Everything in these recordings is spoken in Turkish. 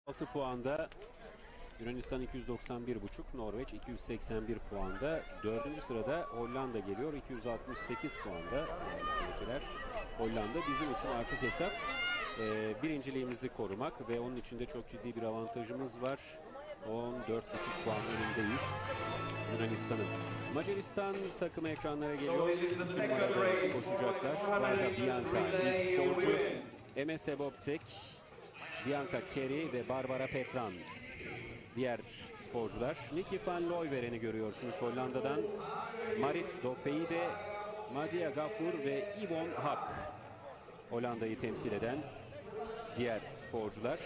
6 puanda Yunanistan 291,5, Norveç 281 puanda. 4. sırada Hollanda geliyor 268 puanda. Yani seyirciler, Hollanda bizim için artık hesap birinciliğimizi korumak ve onun için de çok ciddi bir avantajımız var. 14,5 puan önündeyiz Yunanistan'ın. Macaristan takımı ekranlara geliyor. Koşacaklar. Varda Bianca ilk sporcu, Emese Bobtek, Bianca Kerry ve Barbara Petran diğer sporcular. Nicky van Looijeren'i görüyorsunuz Hollanda'dan. Marit Dofeide, Madia Gafur ve Yvonne Hak Hollanda'yı temsil eden diğer sporcular.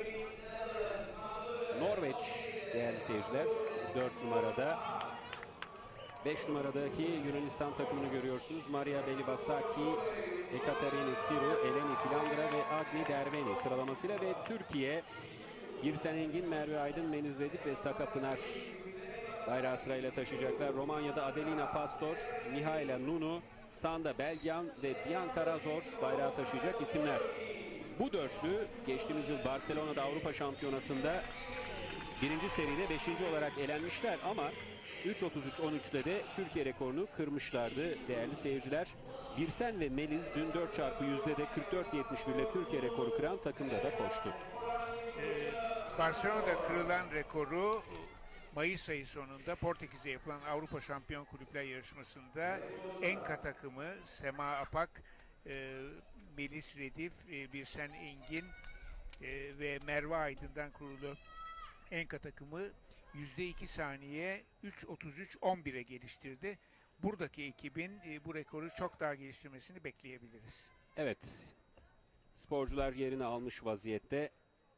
Norveç değerli seyirciler 4 numarada. 5 numaradaki Yunanistan takımını görüyorsunuz. Maria Belibasaki, Ekaterini Siru, Eleni Filandra ve Agni Derveni sıralamasıyla ve Türkiye Birsen Engin, Merve Aydın, Meniz Redif ve Saka Pınar bayrağı sırayla taşıyacaklar. Romanya'da Adelina Pastor, Mihaela Nunu, Sanda Belgian ve Bianca Razor bayrağı taşıyacak isimler. Bu dörtlü geçtiğimiz yıl Barcelona'da Avrupa Şampiyonası'nda birinci seride 5. olarak elenmişler ama 3.33-13'te de Türkiye rekorunu kırmışlardı değerli seyirciler. Birsen ve Meliz dün 4x100'de de 44.71 ile Türkiye rekoru kıran takımda da koştu. Barcelona'da kırılan rekoru Mayıs ayı sonunda Portekiz'de yapılan Avrupa Şampiyon Kulüpler Yarışması'nda Enka takımı Sema Apak, Melis Redif, Birsen Engin ve Merve Aydın'dan kurulu Enka takımı %2 saniye 3.33-11'e geliştirdi. Buradaki ekibin bu rekoru çok daha geliştirmesini bekleyebiliriz. Evet, sporcular yerini almış vaziyette.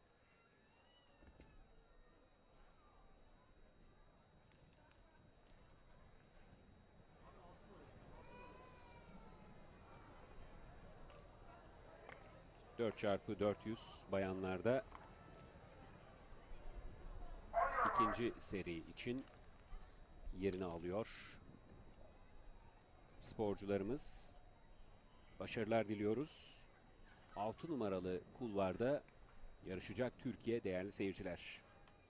Dört çarpı 400 bayanlarda ikinci seri için yerini alıyor sporcularımız. Başarılar diliyoruz. 6 numaralı kulvarda yarışacak Türkiye değerli seyirciler.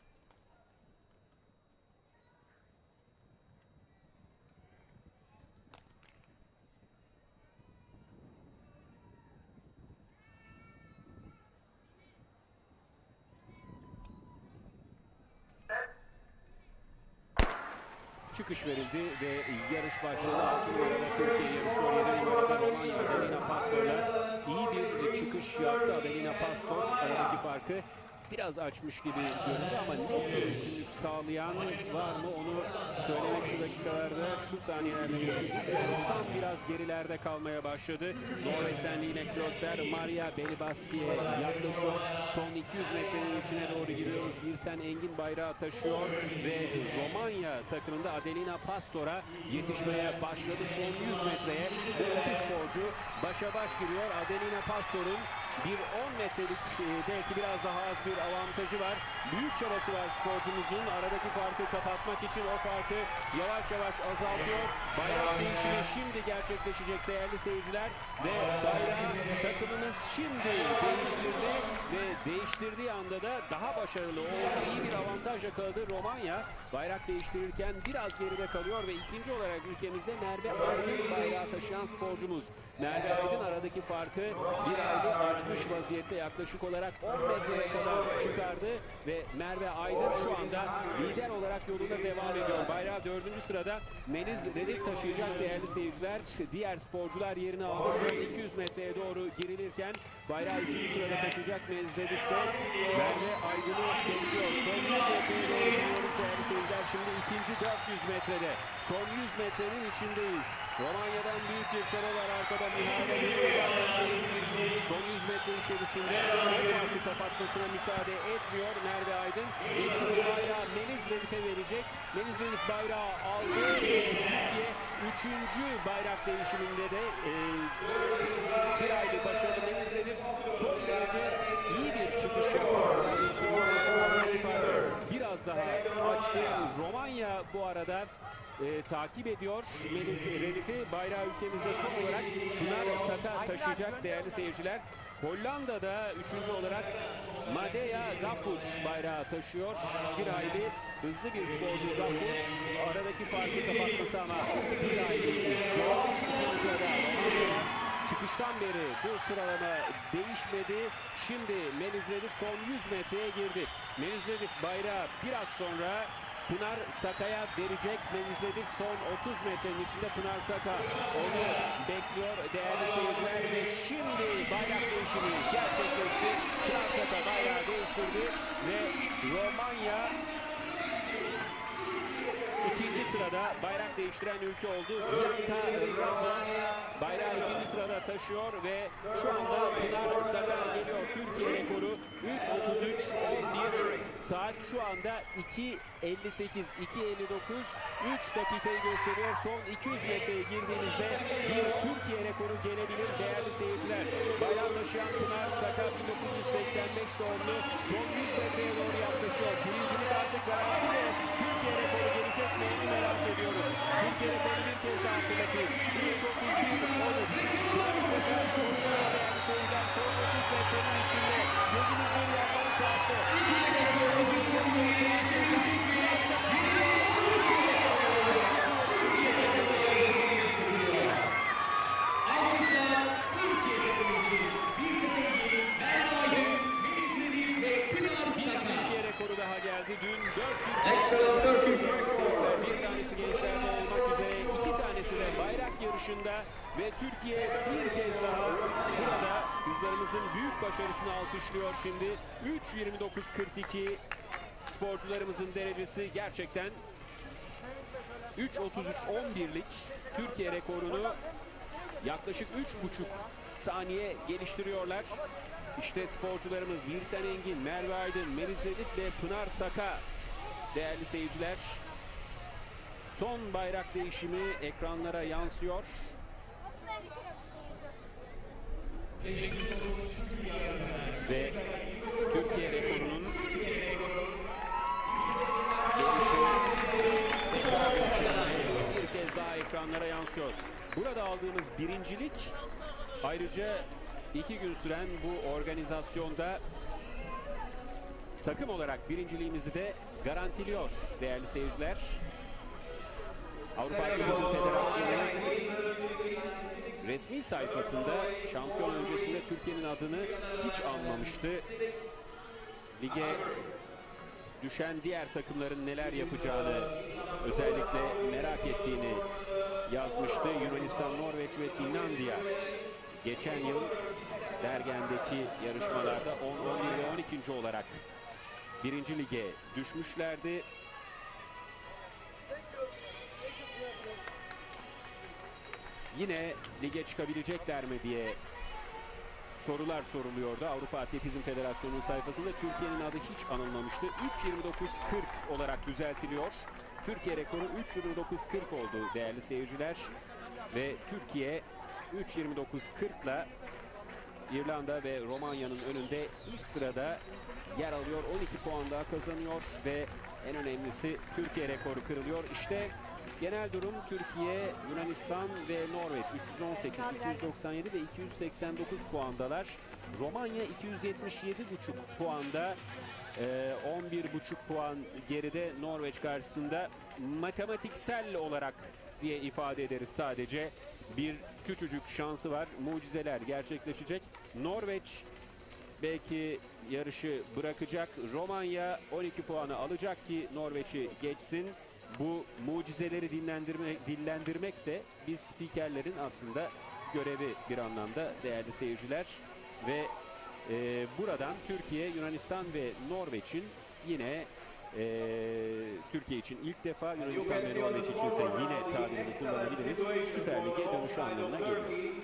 Çıkış verildi ve yarış başladı. 6 numarada Türkiye yarışıyor. 7 numarada Romanya Adelina Pastor'la iyi bir çıkış yaptı. Adelina Pastor aradaki farkı biraz açmış gibi göründü ama net bir üstünlük sağlayan var mı onu söylemek şu dakikalarda, şu saniyelerde Yunanistan biraz gerilerde kalmaya başladı. Norveç'ten Line Kloster, Maria Belibaski'ye yaklaşıyor. Son 200 metrenin içine doğru giriyoruz. Birsen Engin bayrağı taşıyor ve Romanya takımında Adelina Pastor'a yetişmeye başladı. Son 100 metreye bu iki sporcu başa baş giriyor. Adelina Pastor'un bir 10 metrelik belki biraz daha az bir avantajı var. Büyük çabası var sporcumuzun. Aradaki farkı kapatmak için o farkı yavaş yavaş azaltıyor. Bayrak değişimi şimdi gerçekleşecek değerli seyirciler. Ve bayrak takımımız şimdi değiştirdi ve değiştirdiği anda da daha başarılı oldu. İyi bir avantaj yakaladı Romanya. Bayrak değiştirirken biraz geride kalıyor ve ikinci olarak ülkemizde Merve Aydın bayrağı taşıyan sporcumuz. Merve Aydın aradaki farkı bir aylık açmış vaziyette, yaklaşık olarak 10 metreye kadar çıkardı ve Merve Aydın şu anda lider olarak yoluna devam ediyor. Bayrağı 4. sırada Meniz Redif taşıyacak değerli seyirciler. Diğer sporcular yerini aldı. Son 200 metreye doğru girilirken bayrağı 3. sırada taşıyacak Meniz Redif de Merve Aydın'ı bekliyor. Son 100 metreye doğru gidiyoruz değerli seyirciler. Şimdi ikinci 400 metrede. Son 100 metrenin içindeyiz. Romanya'dan büyük bir çaba var arkada. Son 100 metre içerisinde farkı kapatmasına müsaade etmiyor Merve Aydın. Şimdi bayrağı Meniz Redif'e verecek. Meniz Redif bayrağı aldı. Türkiye 3. bayrak değişiminde de bir aylık başarılı Meniz Redif son derece iyi bir çıkış yaptı. Biraz daha açtı. Romanya bu arada takip ediyor. Melis Redif'i bayrağı ülkemizde son olarak Pınar Saka taşıyacak değerli seyirciler. Hollanda'da 3. olarak Madeja Gafur bayrağı taşıyor. Bir hayli hızlı bir sporcu Gafur. Aradaki farkı kapatması ama bir hayli zor. İkinci sırada Romanya. Çıkıştan beri bu sıralama değişmedi. Şimdi Melis Redif son 100 metreye girdi. Melis Redif bayrağı biraz sonra Pınar Saka'ya verecek. Melis Redif son 30 metrenin içinde. Pınar Saka onu bekliyor değerli seyirciler ve şimdi bayrak değişimi gerçekleşti. Pınar Saka bayrağı değiştirdi ve Romanya ikinci sırada bayrak değiştiren ülke oldu. Bianca Razor bayrağı ikinci sırada taşıyor ve şu anda Pınar Saka geliyor. Türkiye rekoru 3.33.11. Saat şu anda 2.58, 2.59, 3 dakikayı gösteriyor. Son 200 metreye girdiğimizde bir Türkiye rekoru gelebilir değerli seyirciler. Bayrağı taşıyan Pınar Saka 1985 doğumlu. Son 100 metreye doğru yaklaşıyor. Birincilik artık garanti. Türkiye rekoru gelecek mi? Onu merak ediyoruz. Türkiye rekoru bir kez daha hatırlatayım. 3.31.13. Pınar Saka sonuçlar değerli seyirciler. Son 30 metrenin içinde. Gözümüz bir yandan saatte. Türkiye rekoru daha geldi. Dün 400 bir tanesi gençlerde olmak üzere 2 tanesi de bayrak yarışında ve Türkiye bir kez daha burada kızlarımızın büyük başarısını alkışlıyor şimdi. 3.29.42 sporcularımızın derecesi gerçekten 3.33.11'lik Türkiye rekorunu yaklaşık 3.5 saniye geliştiriyorlar. İşte sporcularımız Birsen Engin, Merve Aydın, Melis Redif ve Pınar Saka değerli seyirciler. Son bayrak değişimi ekranlara yansıyor. Ve Türkiye rekorunun bir kez daha ekranlara yansıyor. Burada aldığımız birincilik ayrıca 2 gün süren bu organizasyonda takım olarak birinciliğimizi de garantiliyor değerli seyirciler. Avrupa Atletizm Federasyonu resmi sayfasında şampiyon öncesinde Türkiye'nin adını hiç anmamıştı. Lige düşen diğer takımların neler yapacağını özellikle merak ettiğini yazmıştı. Yunanistan, Norveç ve Finlandiya geçen yıl Bergen'deki yarışmalarda 10, 11 ve 12. olarak birinci lige düşmüşlerdi. Yine lige çıkabilecekler mi diye sorular soruluyordu. Avrupa Atletizm Federasyonu'nun sayfasında Türkiye'nin adı hiç anılmamıştı. 3.29.40 olarak düzeltiliyor. Türkiye rekoru 3.29.40 oldu değerli seyirciler. Ve Türkiye 3.29.40'la İrlanda ve Romanya'nın önünde ilk sırada yer alıyor. 12 puan daha kazanıyor ve en önemlisi Türkiye rekoru kırılıyor. İşte genel durum Türkiye, Yunanistan ve Norveç 318, 297 ve 289 puandalar. Romanya 277,5 puanda, 11,5 puan geride Norveç karşısında. Matematiksel olarak diye ifade ederiz sadece. Bir küçücük şansı var. Mucizeler gerçekleşecek. Norveç belki yarışı bırakacak. Romanya 12 puanı alacak ki Norveç'i geçsin. Bu mucizeleri dillendirmek de biz spikerlerin aslında görevi bir anlamda değerli seyirciler. Ve buradan Türkiye, Yunanistan ve Norveç'in yine Türkiye için ilk defa, Yunanistan ve Norveç için ise yine tabirini kullanabiliriz. Süper Lig'e dönüşü anlamına geliyor.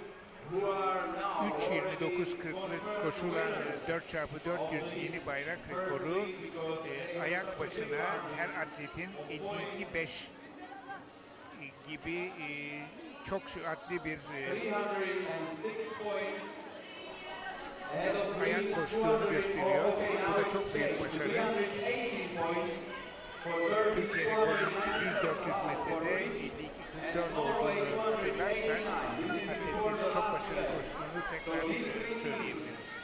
3.29.40'lık koşulan 4x400 yeni bayrak rekoru ayak başına her atletin 52.5 gibi çok süratli bir ayak koştuğunu gösteriyor. Bu da çok büyük başarı. Türkiye rekorunun 100-400 metrede 52-44 olduğunu hatırlarsak atletlerin çok başarılı koştuğunu tekrar söyleyebiliriz.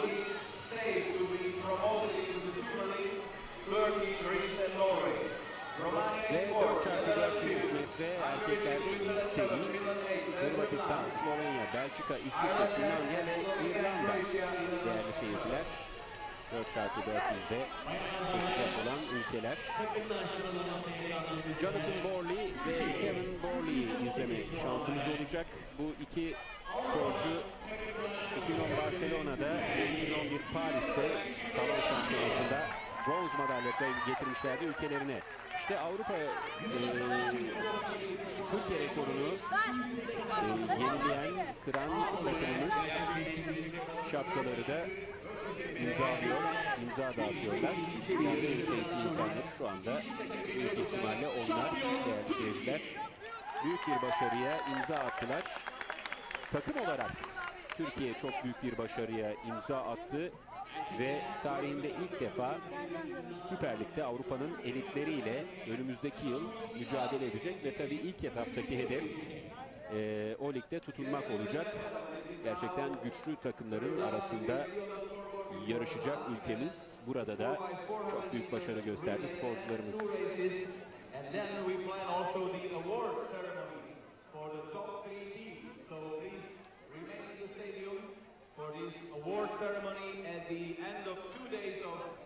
Ve 4x400 metre erkekler ilk seri Hırvatistan, Slovenya, Belçika, İsviçre, Finlandiya ve İrlanda değerli seyirciler. 4x400'de koşacak olan ülkeler. Jonathan Borley ve Kevin Borley'i izleme şansımız olacak. Bu iki sporcu 2010 Barcelona'da, 2011 Paris'te salon şampiyonasında bronz madalya getirmişlerdi ülkelerine. İşte Avrupa Türkiye rekorunu yenileyen kıran takımımız şapkaları da imzalıyor, imza dağıtıyorlar. Yani keyifli insanlar şu anda büyük ihtimalle onlar değerli seyirciler. Büyük bir başarıya imza attılar. Takım olarak Türkiye çok büyük bir başarıya imza attı ve tarihinde ilk defa Süper Lig'de Avrupa'nın elitleriyle önümüzdeki yıl mücadele edecek ve tabii ilk etaptaki hedef o ligde tutunmak olacak. Gerçekten güçlü takımların arasında yarışacak ülkemiz. Burada da çok büyük başarı gösterdi sporcularımız. For this award ceremony at the end of 2 days of